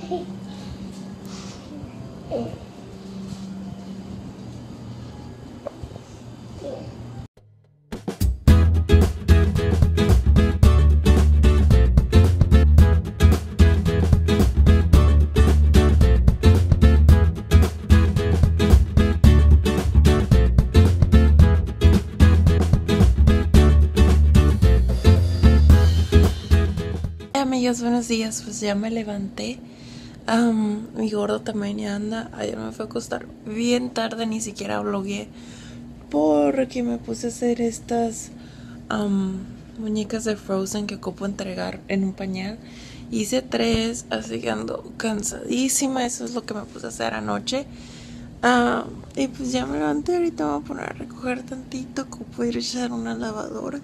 Amigos, buenos días. Pues ya me levanté. Mi gordo también ya anda. Ayer me fue a acostar bien tarde, ni siquiera vlogué porque me puse a hacer estas muñecas de Frozen que ocupo entregar en un pañal. Hice 3, así que ando cansadísima. Eso es lo que me puse a hacer anoche. Y pues ya me levanté. Ahorita me voy a poner a recoger tantito, ocupo ir a echar una lavadora.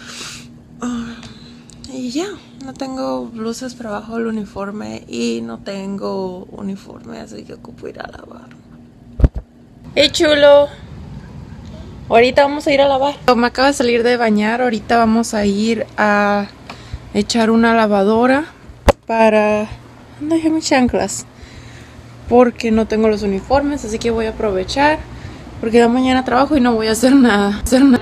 Y ya, no tengo blusas para abajo del uniforme y no tengo uniforme, así que ocupo ir a lavar. ¡Hey, chulo! Ahorita vamos a ir a lavar. Me acabo de salir de bañar, ahorita vamos a ir a echar una lavadora para... ¿Dónde dejé mis chanclas? Porque no tengo los uniformes, así que voy a aprovechar, porque ya mañana trabajo y no voy a hacer nada.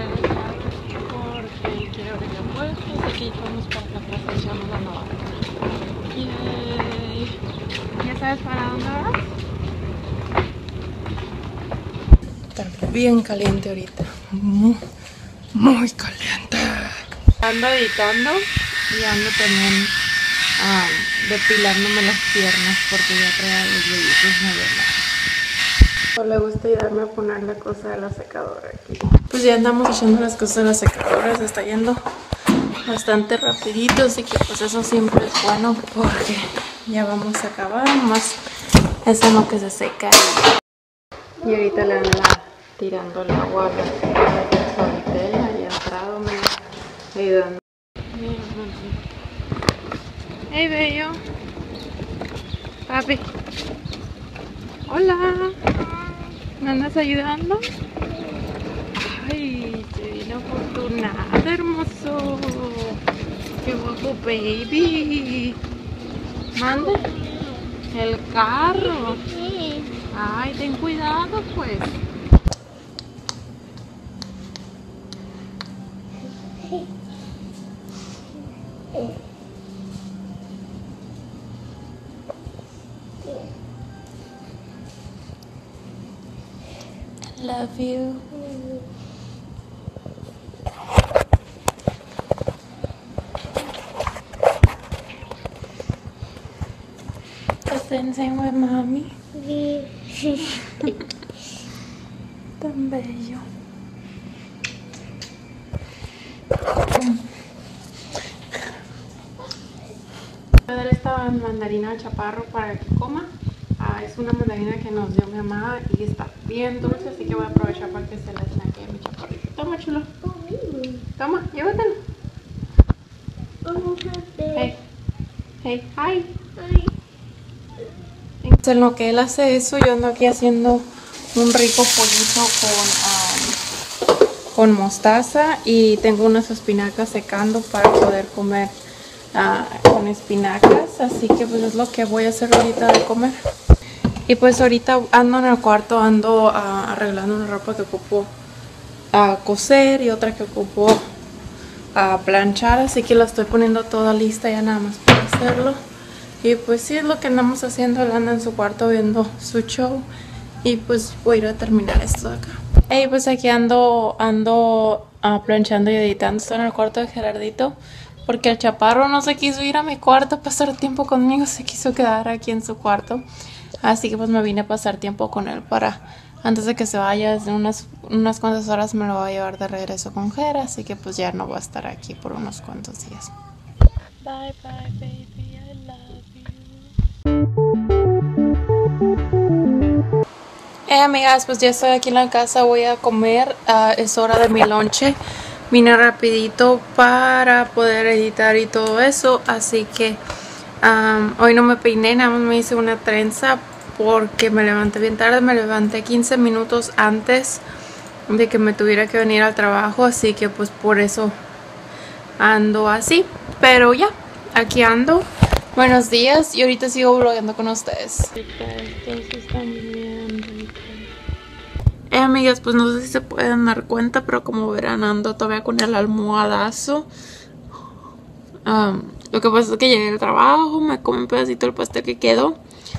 ¿Sabes para dónde vas? Está bien caliente ahorita. Muy caliente. Ando editando y ando también depilándome las piernas porque ya traía los vellitos modelos. O le gusta ayudarme a poner la cosa de la secadora aquí. Pues ya andamos echando las cosas de la secadora. Se está yendo bastante rapidito, así que pues eso siempre es bueno porque ya vamos a acabar, nomás es en lo que se seca. Y ahorita le anda tirando el agua a la solitera y ha entrado ayudando. Hey, bello. Papi. Hola. ¿Me andas ayudando? Ay, te vine afortunada, hermoso. Qué guapo, baby. Mande. El carro. Ay, ten cuidado, pues. I love you. Same with mommy. Tan bello. Voy a dar esta mandarina al chaparro para que coma. Es una mandarina que nos dio mi mamá y está bien dulce, así que voy a aprovechar para que se la snaquee a mi chaparrito. Toma, chulo. Toma, llévatelo. Hey. Hey, hi. En lo que él hace eso, yo ando aquí haciendo un rico pollito con mostaza y tengo unas espinacas secando para poder comer con espinacas, así que pues es lo que voy a hacer ahorita de comer. Y pues ahorita ando en el cuarto, ando arreglando una ropa que ocupo coser y otra que ocupo planchar, así que la estoy poniendo toda lista ya nada más para hacerlo. Y pues sí, es lo que andamos haciendo. Él anda en su cuarto viendo su show. Y pues voy a ir a terminar esto de acá. Y pues aquí ando planchando y editando. Estoy en el cuarto de Gerardito. Porque el chaparro no se quiso ir a mi cuarto a pasar tiempo conmigo. Se quiso quedar aquí en su cuarto. Así que pues me vine a pasar tiempo con él para... Antes de que se vaya, en unas cuantas horas me lo voy a llevar de regreso con Ger. Así que pues ya no va a estar aquí por unos cuantos días. Bye bye baby. Amigas, pues ya estoy aquí en la casa, voy a comer, es hora de mi lonche. Vine rapidito para poder editar y todo eso, así que hoy no me peiné, nada más me hice una trenza porque me levanté bien tarde, me levanté 15 minutos antes de que me tuviera que venir al trabajo, así que pues por eso ando así, pero ya, aquí ando. Buenos días y ahorita sigo vlogueando con ustedes. Estos están bien ricos. Amigas, pues no sé si se pueden dar cuenta, pero como verán ando todavía con el almohadazo. Lo que pasa es que llegué al trabajo, me comí un pedacito del pastel que quedó.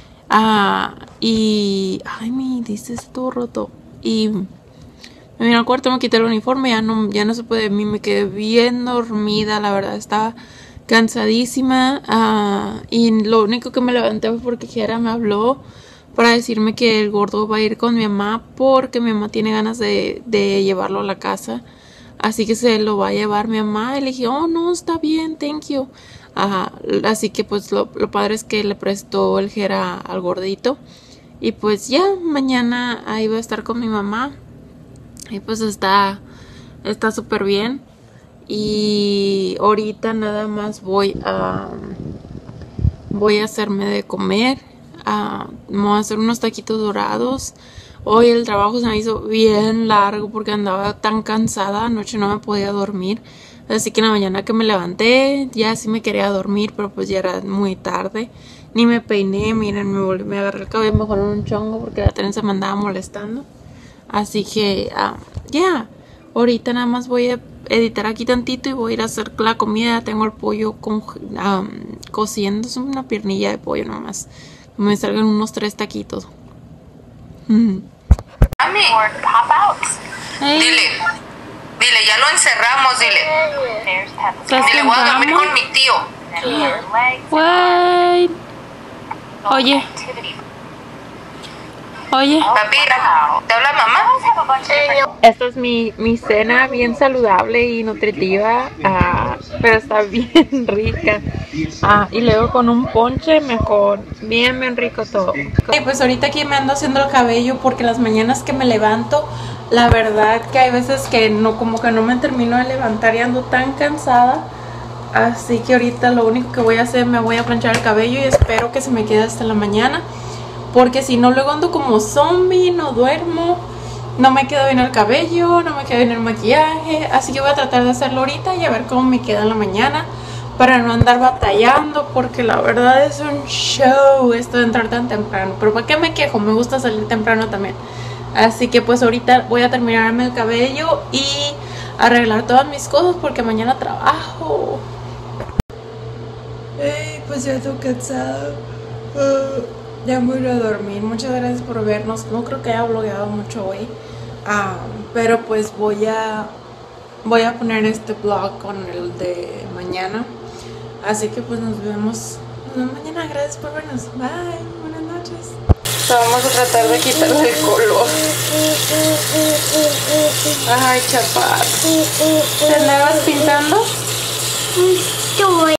Y... ay, mi dice está todo roto. Y me vine al cuarto, me quité el uniforme, ya no se puede. A mí me quedé bien dormida, la verdad, estaba cansadísima. Y lo único que me levanté fue porque Kiara me habló para decirme que el gordo va a ir con mi mamá porque mi mamá tiene ganas de llevarlo a la casa. Así que se lo va a llevar mi mamá. Y le dije, oh no, está bien, thank you. Así que pues lo padre es que le prestó el Jera al gordito. Y pues ya, mañana ahí va a estar con mi mamá. Y pues está súper bien. Y ahorita nada más voy a hacerme de comer. Me voy a hacer unos taquitos dorados. Hoy el trabajo se me hizo bien largo porque andaba tan cansada. Anoche no me podía dormir. Así que en la mañana que me levanté ya sí me quería dormir, pero pues ya era muy tarde. Ni me peiné, miren, me agarré el cabello mejor en un chongo porque la trenza me andaba molestando. Así que ya, ahorita nada más voy a editar aquí tantito y voy a ir a hacer la comida. Tengo el pollo cociendo, es una piernilla de pollo nomás. Me salgan unos 3 taquitos. Hey. Dile, ya lo encerramos, dile. Dile, voy a dormir con mi tío. What? Oye. Papi, ¿te habla mamá? Esta es mi cena bien saludable y nutritiva, pero está bien rica. Y luego con un ponche mejor, bien rico todo. Y pues ahorita aquí me ando haciendo el cabello porque las mañanas que me levanto, la verdad que hay veces que no, como que no me termino de levantar y ando tan cansada. Así que ahorita lo único que voy a hacer, me voy a planchar el cabello y espero que se me quede hasta la mañana. Porque si no, luego ando como zombie, no duermo, no me queda bien el cabello, no me queda bien el maquillaje. Así que voy a tratar de hacerlo ahorita y a ver cómo me queda en la mañana para no andar batallando, porque la verdad es un show esto de entrar tan temprano. Pero ¿para qué me quejo? Me gusta salir temprano también. Así que pues ahorita voy a terminarme el cabello y arreglar todas mis cosas porque mañana trabajo. Hey, pues ya estoy cansada. Ya me voy a dormir. Muchas gracias por vernos. No creo que haya vlogueado mucho hoy, pero pues voy a poner este vlog con el de mañana. Así que pues nos vemos mañana. Gracias por vernos. Bye. Buenas noches. Vamos a tratar de quitarle el color. Ay, chapat. ¿Te andabas pintando?